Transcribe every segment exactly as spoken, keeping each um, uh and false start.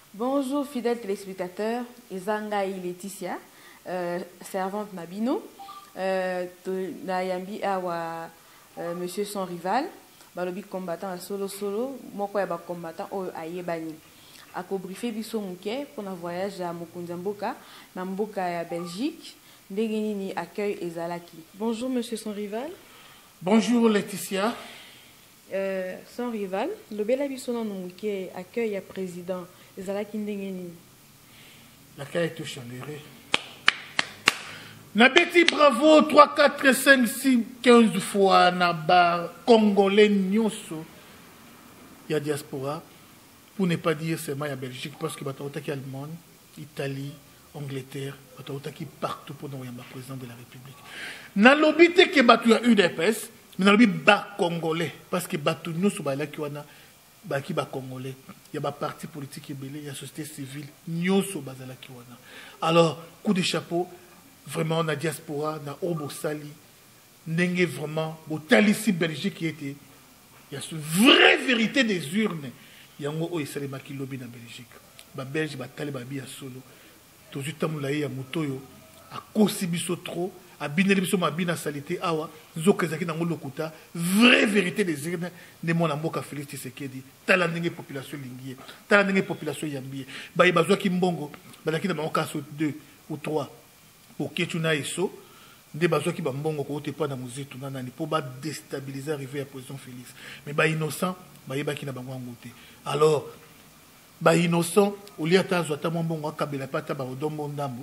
Bonjour fidèles téléspectateurs, Ezanga et Laetitia, euh, servante Mabino, euh, Nayambi Awa, euh, Monsieur Sans Rival, Balobi combattant solo solo, Moko Yaba combattant au Ayebani. A briefé biso mouke pour un voyage à Mokunzamboka, Namboka à Belgique, Ndegenini accueil Ezalaki. Bonjour Monsieur Sans Rival. Bonjour Laetitia. Euh, Sans Rival, le bel abisso non mouke accueil à président. La caille est tout chaleureux. Nabeti bravo trois, quatre, cinq, six, quinze fois Naba Congolais Nyoso. Il y a diaspora. Pour ne pas dire seulement il y a Belgique parce que Bataouta qui Allemagne, Italie, Angleterre, Bataouta qui partout pour nous, il y a le président de la République. Nalobité que Batou a U D P S, mais nalobi ba Congolais parce que Batou Nyoso ba la qui wana. Baki ba Congolais, il y a des partis politiques il y a la société civile, Nyoso Bazala Kiwana. Alors, coup de chapeau, vraiment, la diaspora, na Obo Sali, n'enge vraiment, au Talissi Belgique qui était, il y a cette vraie vérité des urnes. Il y a un gros Oesalema qui lobby dans Belgique. Ba Belge, ba Tali, ba Bia Solo. Tout le temps, il y a Moutoyo, à Kosibiso trop. A bineli biso mabina salité awa zokezaki nango lokuta vraie vérité des urnes ne mona mboka Félix Tshisekedi tala ndenge population lingié tala ndenge population yambié bayi bazwa ki mbongo balaki na maoka so deux ou trois pour ketuna eso nde bazwa ki ba mbongo ko te pa na muzitu na nani pour ba déstabiliser arriver à président Félix mais ba innocent bayi baki na bango ngote alors ba innocent olia tazwa ta mbongo akabela pata ba odombo ndambo.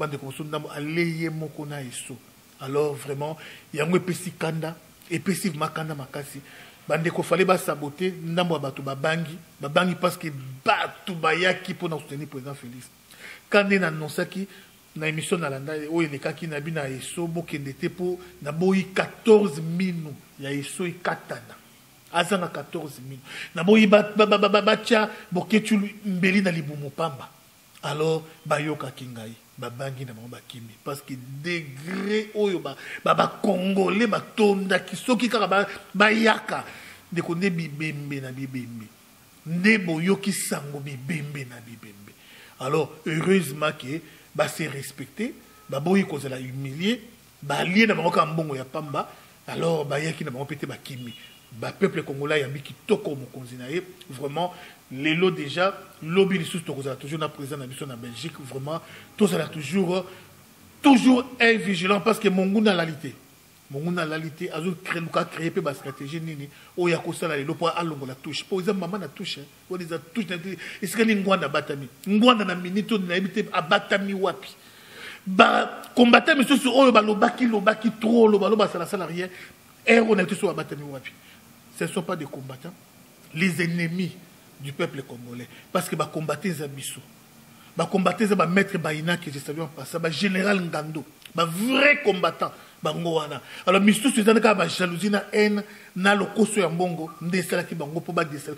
Alors vraiment, il y a un petit kanda, et puis makanda makasi. Bande ko fallait ba saboter, ndambo abatu ba bangi, ba bangi parce que batu bayaki pour nous soutenir le président Félix. Quand on a annoncé qui na émission na landa, o il est qui na bina eso bokende te pour na boyi quatorze mille, ya eso i katana. Azanga quatorze mille. Na boyi ba ba ba ba ba tia boketu mbeli na libumu pamba. Alors bayoka kingai. Babangi na mamba kimi parce que degré oyo ba ba congolais ba tonda ki soki kaka ba bayaka de konde bibembe na bibembe ne boyoki sango bibembe na bibembe. Alors heureusement que ba se respecter ba boyi ko la humilier ba lié na makoka mbongo ya pamba. Alors ba yaki na mamba pété ba kimi ba peuple congolais yambi ki toko mokonzi na ye vraiment. Les lots déjà, lobby les sous toujours na président na mission na Belgique vraiment tout ça toujours toujours est vigilant parce que mon goût na lalité mon goût na lalité a créé nous créer peu ba stratégie nini o ya ko sala les lots pour alongo la touche pour exemple maman na touche on les a touche est-ce que ni ngwanda batami ngwanda na minute na habité abatami wapi ba combattant monsieur sur o ba lobaki lobaki trop lo ba lo ba sala sala rien et on a tout sur abatami wapi ce ne sont pas des combattants les ennemis du peuple congolais parce que ba combattre les abisso ba combattre ba maître Baïna que je savais en passant ba général Ngando ba vrai combattant bango wana alors misto c'est dans ka ba jalousie na haine na lokoso ya mbongo ndesala ki bango po ba desala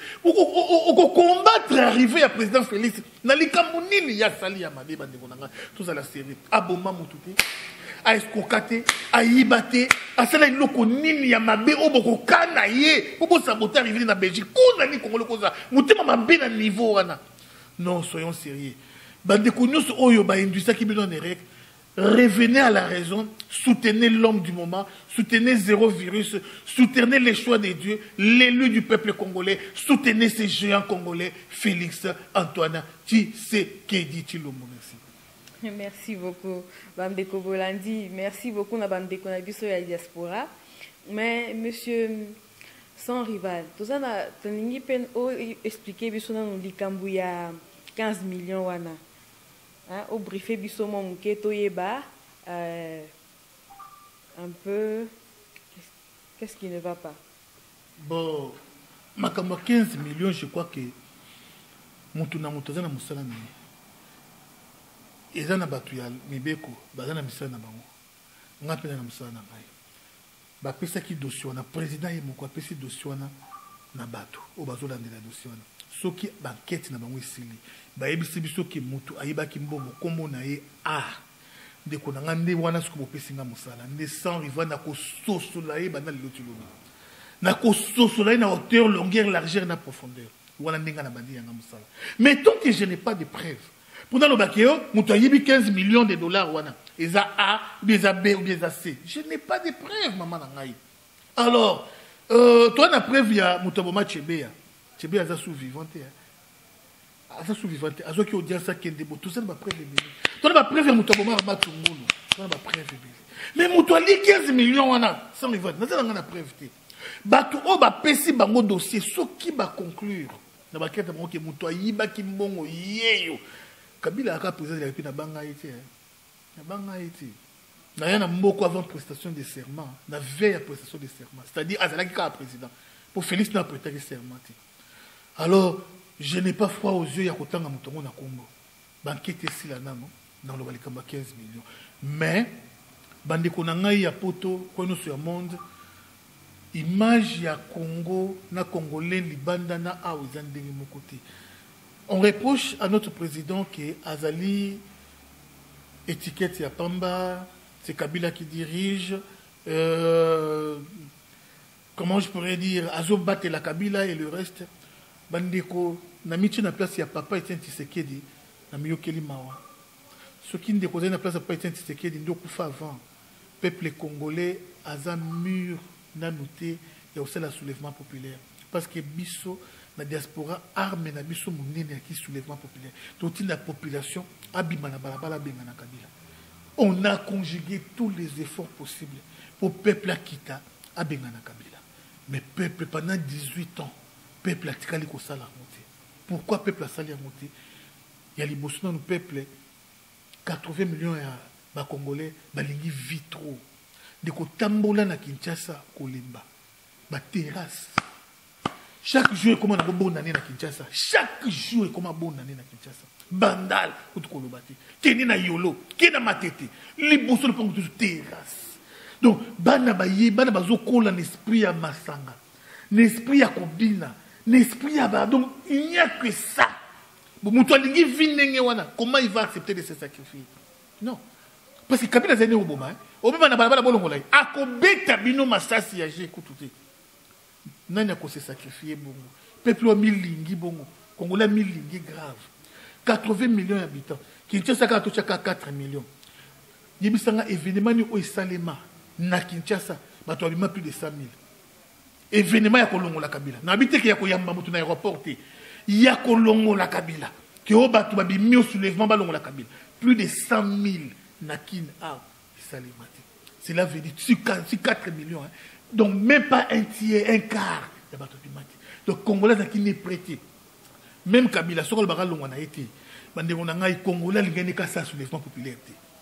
o combattre arriver à président Félix na likambo nini ya sali ya mabe ba ndeko nanga tout ça la série aboma mututi a escocate a yibate a sala iloko nini ya mabe oboko kana ye pour saboter arriver na Belgique kuna ni Congolais koza mutima mabe na niveau wana non soyons sérieux bande konyoso oyo ba industrie ki besoin de règles revenez à la raison soutenez l'homme du moment soutenez zéro virus soutenez les choix de Dieu l'élu du peuple congolais soutenez ces géants congolais Félix Antoine Tshisekedi Tshilombo. Merci. Merci beaucoup, Bamdeko Bolandi. Merci beaucoup, Bamdeko Nabiso et diaspora. Mais, monsieur, sans rival, tout ça, tu as expliqué que nous avons quinze millions. Au briefé, nous avons un peu. Qu'est-ce qui ne va pas? Bon, ma quinze millions, je crois que Moutuna Moutazana Moussala. Eza na batu ya mibeko bazana misala na bango nga pena na misala na ngai ba pesa ki dossier na président ye moko pesa dossier na na batu o bazolandela dossier na soki banquête na bango isili ba yebisi biso ki mutu ayibaki mbongo kombo na ye a de ko na nde wana suko bopesi nga musala nde sans rival na ko sosola ye bana lelo tilobi na ko sosola ye na hauteur longueur largeur na profondeur Mais tant que je n'ai pas de preuves, pendant le bakio, il quinze millions de dollars, ils a A, ils a B ou ils a C. Je n'ai pas de preuves, maman. Alors, euh, toi, la preuve, il y a Moutaboma Tchébéa. Tchébéa, il a sous-vivante. Il a sous-vivante. Il a qui audience ça qui est debout. Tout ça, c'est ma preuve. Toi, la preuve, il y a Moutaboma Matungulu. Toi, la preuve. Mais Moutaboma quinze millions, sans vivante. Nous avons la preuve. Batou, oh, bah, pesi, bango dossier, ce qui va conclure. Na ba kete mo ke muto ayiba ki mbongo yeyo Kabila a président de la République na banga été na banga été na yana mboko avant prestation de serment na veille à prestation de serment, c'est-à-dire azalaki ka président pour Félix n'a prêté serment. Alors je n'ai pas froid aux yeux ya kotanga mutongo na Congo banquete si la namo dans le balikamba quinze millions, mais bandeko na ngai ya poto ko no sur monde image ya Congo na Congolais libanda na auzandenge mokote. On reproche à notre président que Azali étiquette ya Pamba, c'est Kabila qui dirige. Euh, comment je pourrais dire, Azo batte la Kabila et le reste. Bandeko na michi na place ya Papa Etienne Tshisekedi na miyokeli mawa. Ce qui ndeko na place ya Papa Etienne Tshisekedi ndoko fa avant. Peuple congolais aza mur na noté et aussi le soulèvement populaire parce que biso la diaspora arme na biso monene qui soulèvement populaire toute la population abima na balabala benga na Kabila. On a conjugué tous les efforts possibles pour peuple à kita abenga na Kabila, mais peuple pendant dix-huit ans peuple a tikali ko sala monter. Pourquoi peuple a sali monter? Il y a les bossons nous peuple quatre-vingts millions ya ba congolais balingi vit trop de kotambola na Kinshasa kolemba ba terrasse chaque jour comment na bonne année na Kinshasa, chaque jour comment bonne année na Kinshasa bandal kutukolobati keni na yolo kena matete liboso le pongo toujours terrasse. Donc bana ba ye bana bazokola l'esprit ya masanga, l'esprit ya kobina, l'esprit ya ba, donc il n'y a que ça. Bon muto alingi vinenge wana, comment il va accepter de se sacrifier? Non, parce que Kabila zene oboma oboma na balabala bolongola akobeta bino masasi ya je kututé nani ako se sacrifier bongo peuple wa milingi bongo Congolais milingi grave quatre-vingts millions d'habitants Kinshasa ka tocha quatre millions yebisanga événement ni o esalema na Kinshasa bato abima plus de cent mille événement ya kolongola Kabila na habite ke ya koyamba mutu na aéroport te ya kolongola Kabila ke o bato babimi au soulèvement balongola Kabila plus de cent mille nakin a salimati. Cela veut dire sur quatre millions. Hein. Donc même pas un tiers, un quart de bateau du mati. Donc Congolais qui n'est prêté. Même Kabila, ce qu'on a été. Les Congolais n'ont pas ça sur les fonds populaires.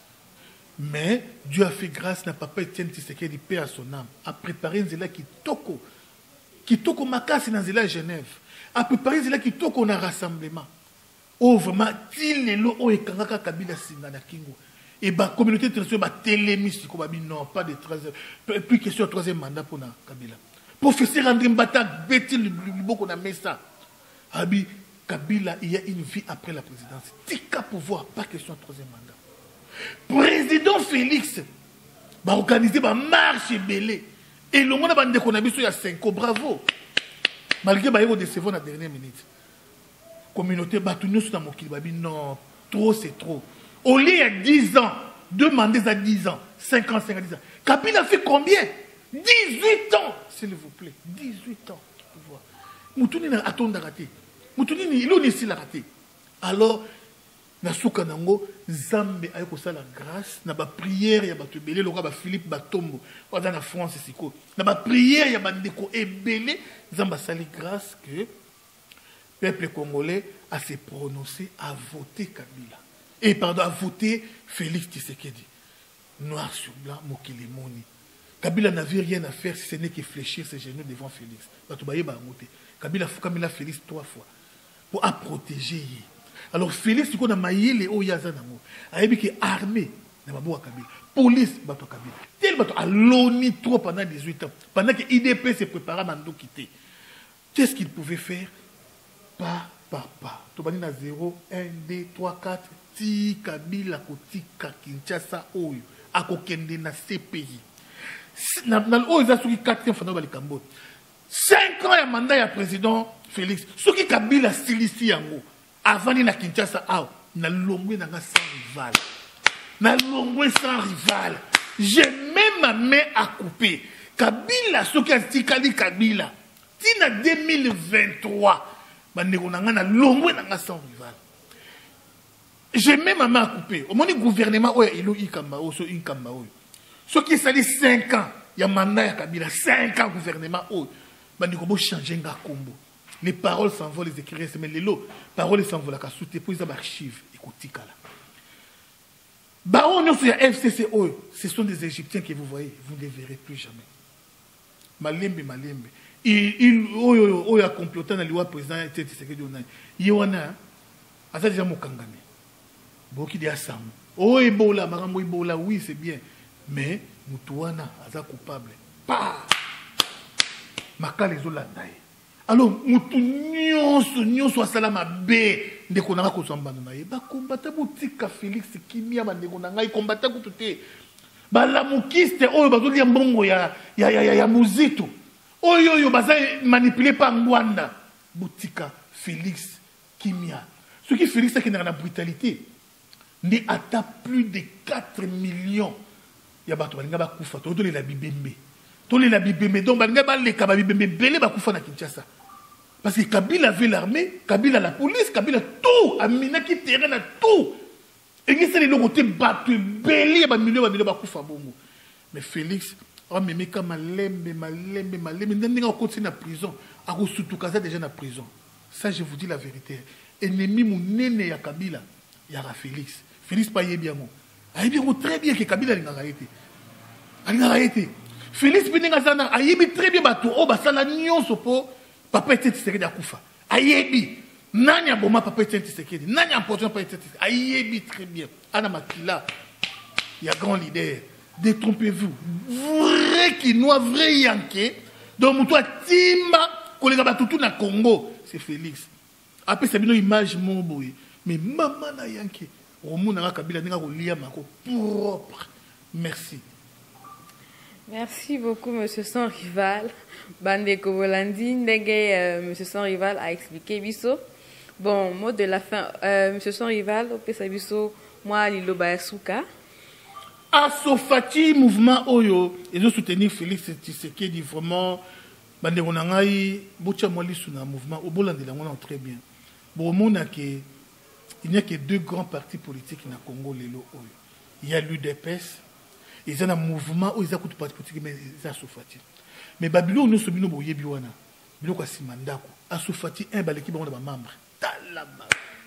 Mais Dieu a fait grâce, n'a pas pu Etienne Tshisekedi paix à son âme. A préparé un zéla qui toko. Qui toko makasi dans zéla Genève. A préparé un zéla qui toko dans rassemblement. Oh vraiment, il est là, oh et Kangaka Kabila Singana Kingo. Et la communauté internationale va télémis, non, pas de troisième, plus question de troisième mandat pour Kabila. Professeur André Mbata, Betty Luboko na Mesa. Abi, Kabila, il y a une vie après la présidence. Tika pouvoir, pas question de troisième mandat. Président Félix, va organiser ma marche belé. Et le monde a bandé qu'on a vu sur cinq ans, bravo. Malgré que vous décevez la dernière minute. Communauté, Batounio sur la Mokili, non, trop c'est trop. Au lieu de dix ans, deux mandats à dix ans, cinq ans, cinq ans, dix ans. Kabila a fait combien? dix-huit ans, s'il vous plaît. dix-huit ans de pouvoir. Moutouni n'a attendu raté. Moutouni il est ici la raté. Alors, Nasuka Nango, Zambe a eu la grâce, n'a pas prière, il y a battu belé, le roi Philippe Batombo, dans la France, c'est quoi? N'a pas prière, il y a bandeko et belé, Zamba sali grâce que le peuple congolais a se prononcé à voter Kabila. Et pardon, à voter Félix Tshisekedi. Noir sur blanc, Mokilimoni. Kabila n'avait rien à faire si ce n'est que fléchir ses genoux devant Félix. Kabila faut Kabila Félix trois fois. Pour protéger. Alors Félix, tu connais maillé les Oyazanamo. A dit que armée, n'a pas Kabila. Police, bateau Kabila. Tel bateau a l'oni trop pendant dix-huit ans. Pendant que I D P se préparait à nous quitter. Qu'est-ce qu'il pouvait faire? Pas par pas. Tu vas dire zéro, un, deux, trois, quatre. Ti Kabila kotika Kinshasa oyo akokende na C P I na na oyo za suki quatrième fois na bali Cambodge cinq ans ya mandat ya président Félix. Ce qui Kabila silisi yango avant na Kinshasa aw na longwe na sans rival. Na longwe sans rival. J'ai même ma main à couper. Kabila ce qui a tikali Kabila. Tina deux mille vingt-trois. Bandeko na na longwe na sans rival. J'ai même ma main à couper. Au moins le gouvernement oya ilo ikamba o so inkamba o. Ce qui sali cinq ans ya mandat ya Kabila cinq ans gouvernement o. Bandeko bo changer nga kombo. Les paroles s'envolent, les écrits, mais les lots, paroles s'envolent, la soute, puis ils ont archives, écoutez, là. Baron, nous, sur F C C O, ce sont des Égyptiens que vous voyez, vous ne les verrez plus jamais. Malembe, malembe. Il, il, oh, oh, oh, il a comploté dans le loi président, il y a un, ah, ça déjà mon kangame. Beaucoup de Assam. Oh, Ebola, Marambo Ebola, oui, c'est bien. Mais, Moutouana, il est coupable. Pas! Maka les Hollandais. Alors, mutu nyonso nyonso asala mabe ndeko nanga kozamba na ye ba kombata botika Félix Kimia ba ndeko nanga ikombata kutute ba la mukiste oyo bazoli ya mbongo ya ya ya ya muzito oyo oyo baza manipuler pa ngwanda botika Félix Kimia ce qui Félix qui na brutalité ndi ata plus de quatre millions ya bato balinga ba kufa to to la bibembe. Tolé la Bibembe, donc Balinga Baleka Bibembe Belé Bakoufana Kinshasa. Parce que Kabila avait l'armée, Kabila la police, Kabila tout, Amina qui terrain à tout. Et qui c'est les côté battu, Belé, Bamilio, Bamilio Bakoufa Bongo. Mais Félix, oh mais mais comme Malembe, Malembe, Malembe, maintenant on continue en prison. À cause de tout cas déjà en prison. Ça je vous dis la vérité. Ennemi mon néné ya Kabila, il y aura Félix. Félix pas y bien moi. Ah bien très bien que Kabila n'a été. Il n'a été. Félix Benengazana a yebi très bien bateau oh basala nyonso po papa était Tshisekedi akufa a yebi nani aboma papa était Tshisekedi nani important papa était a yebi très bien ana makila il y a grand leader détrompez-vous vrai Kinois vrai Yankee donc muto timba kolega batutu na Congo c'est Félix après c'est une image mon boy mais maman na Yankee romuna na Kabila ninga ko lia mako propre merci. Merci beaucoup, Monsieur Sans Rival. Bande Kovolandi, Ndege, Monsieur Sans Rival a expliqué Bisso. Bon, mot de la fin, euh, Monsieur Sans Rival, au Pesa Bisso, moi, Lilo Bayasuka. Asofati mouvement Oyo, et ont soutenu Félix Tshisekedi vraiment. Bande Ronangaï, Bocha Mwali Suna mouvement, au Bolandi, là, on a très bien. Bon, au monde, il n'y a que deux grands partis politiques dans le Congo, Lelo Oyo. Il y a l'U D P S. Ils ont un mouvement où ils ont un parti politique, mais ils ont Asofati. Mais Babylone, nous sommes nous yebi wana. Bilo kwa simandako. Asofati un baleki ba ba membre. Talaba.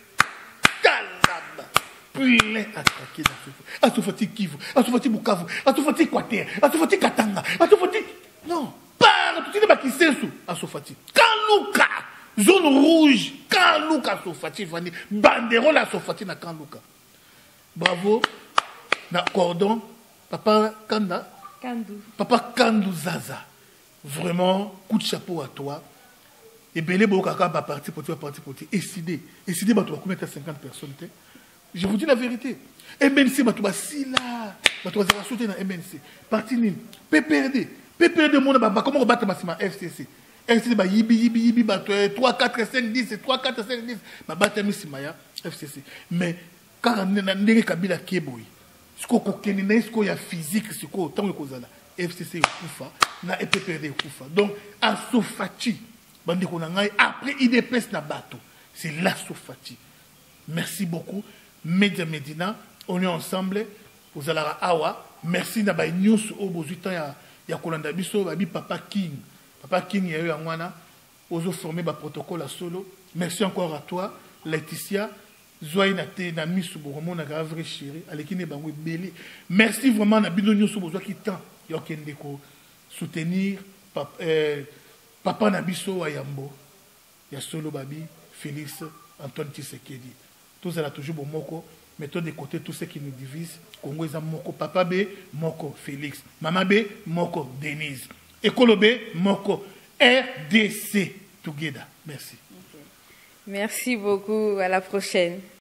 Talaba. Puis les attaquer dans ce. Asofati Kivu, Asofati Bukavu, Asofati Kwater, Asofati Katanga, Asofati non, par tout les bakisensu Asofati. Kanluka, zone rouge, Kanluka Asofati vani, banderole Asofati na Kanluka. Bravo. Na cordon Papa Kanda, Kandou. Papa Kandou Zaza, vraiment, coup de chapeau à toi. Et Belé Bokaka va partir pour toi, partir pour toi. Décidez, décidez, tu vas combien cinquante personnes. Je vous dis la vérité. M N C, tu vas si là, tu vas sauter dans M N C. Parti Nîmes, P P R D, P P R D, comment on va battre ma F C C. F C C, yibi, yibi, yibi, trois, quatre, cinq, dix, trois, quatre, cinq, dix, ma battre Missimaya, F C C. Mais quand on est Kabila Keboy, ce qu'on a ce qu'on a physique, ce qu'on a F C C kufa na P P R D kufa. Donc Asofati bandi konangai après I D P S na bato, c'est l'Asofati. Merci beaucoup Média Medina, on est ensemble aux alara awa. Merci na ba news au bozuta ya ya kolanda biso babi Papa King. Papa King ya yo ngwana ozo former ba protocole à solo. Merci encore à toi Laetitia. Merci vraiment na bino nyoso bozwa ki temps yo kende ko soutenir papa, euh, papa na biso ayambo ya solo babi Félix Antoine Tshisekedi. Tout ça là toujours bon moko, mettons de côté tout ce qui nous divise. Congo eza moko, papa B moko Félix, maman B moko Denise, Ekolo B moko R D C together. Merci. Okay. Merci beaucoup, à la prochaine.